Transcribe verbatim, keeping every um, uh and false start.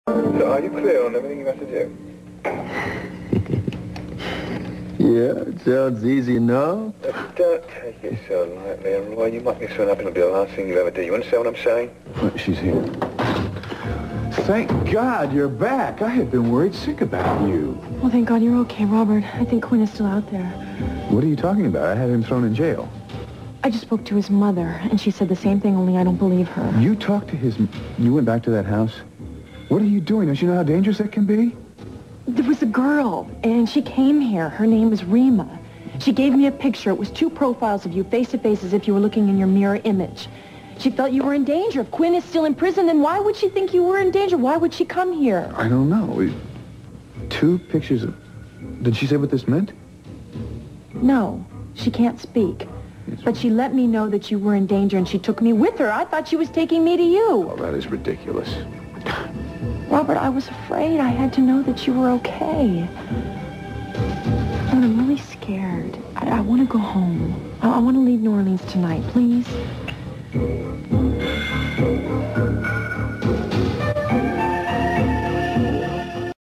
So are you clear on everything you have to do? Yeah, it sounds easy enough. Uh, don't take it so lightly, and Roy, you might be soon up, it'll be the last thing you ever do. You understand what I'm saying? Well, she's here. Thank God you're back. I had been worried sick about you. Well, thank God you're okay, Robert. I think Quinn is still out there. What are you talking about? I had him thrown in jail. I just spoke to his mother, and she said the same thing, only I don't believe her. You talked to his... You went back to that house? What are you doing? Don't you know how dangerous that can be? There was a girl, and she came here. Her name is Rima. She gave me a picture. It was two profiles of you, face-to-face, as if you were looking in your mirror image. She felt you were in danger. If Quinn is still in prison, then why would she think you were in danger? Why would she come here? I don't know. We... Two pictures of... Did she say what this meant? No, she can't speak. Yes. But she let me know that you were in danger, and she took me with her. I thought she was taking me to you. Well, that is ridiculous. Robert, I was afraid. I had to know that you were okay. And I'm really scared. I, I want to go home. I, I want to leave New Orleans tonight, please.